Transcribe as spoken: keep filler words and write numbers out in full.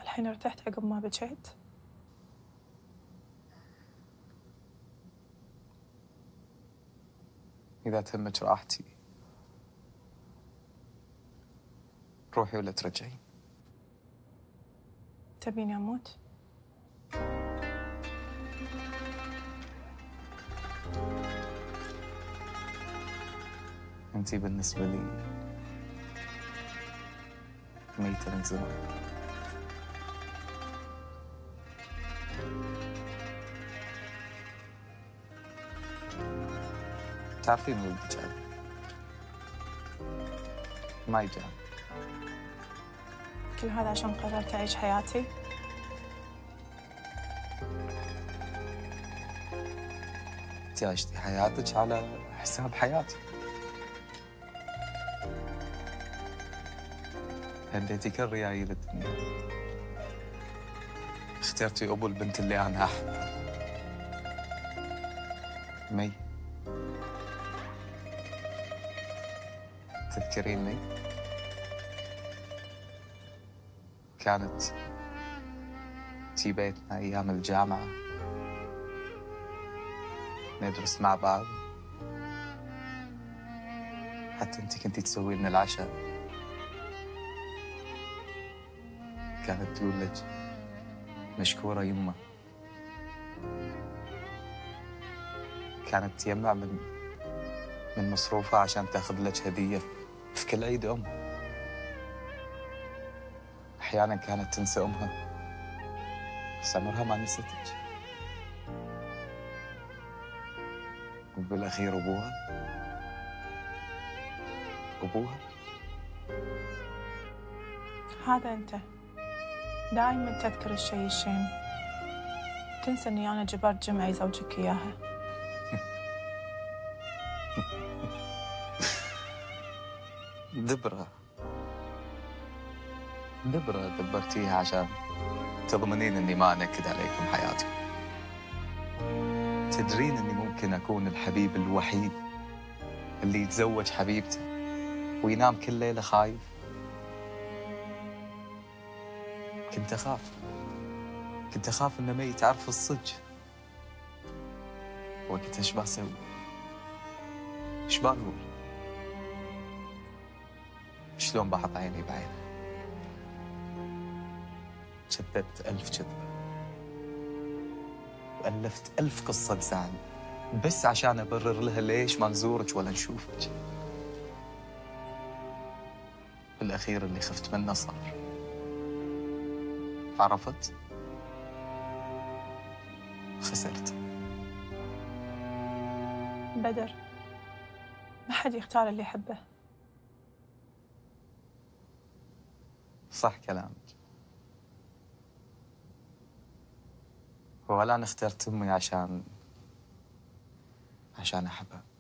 الحين ارتحت عقب ما بكيت؟ إذا تهمك راحتي روحي ولا ترجعين. تبيني أموت؟ أنتي بالنسبة لي ميتة من زمان. تعرفين ولدك علي ما يجان. كل هذا عشان قررت أعيش حياتي؟ أنتي عشتي حياتك على حساب حياتي. هديتي كل ريايل الدنيا، اخترتي أبو البنت اللي أنا أحبها. مي، تذكرين مي؟ كانت تي بيتنا أيام الجامعة ندرس مع بعض، حتى أنت كنتي تسوي لنا العشاء. كانت تقول لك مشكورة يمه. كانت تجمع من من مصروفها عشان تاخذ لك هدية في كل عيد أم. أحيانا كانت تنسى أمها بس عمرها ما نستك. وبالأخير أبوها أبوها هذا أنت دائما تذكر الشيء الشين، تنسى إني أنا جبرت جمعي زوجك إياها. دبرة دبرة دبرتيها عشان تضمنين إني ما أنكد عليكم حياتكم. تدرين إني ممكن أكون الحبيب الوحيد اللي يتزوج حبيبته وينام كل ليلة خايف. كنت أخاف كنت أخاف إن مي تعرف الصج. وقتها إيش بسوي؟ إيش بقول؟ شلون بحط عيني بعينها؟ كذبت ألف كذبة وألفت ألف قصة زعل بس عشان أبرر لها ليش ما نزورك ولا نشوفك. بالأخير اللي خفت منه صار. عرفت؟ خسرت. بدر، ما حد يختار اللي يحبه. صح كلامك. ولا أنا اخترت أمي عشان عشان أحبها.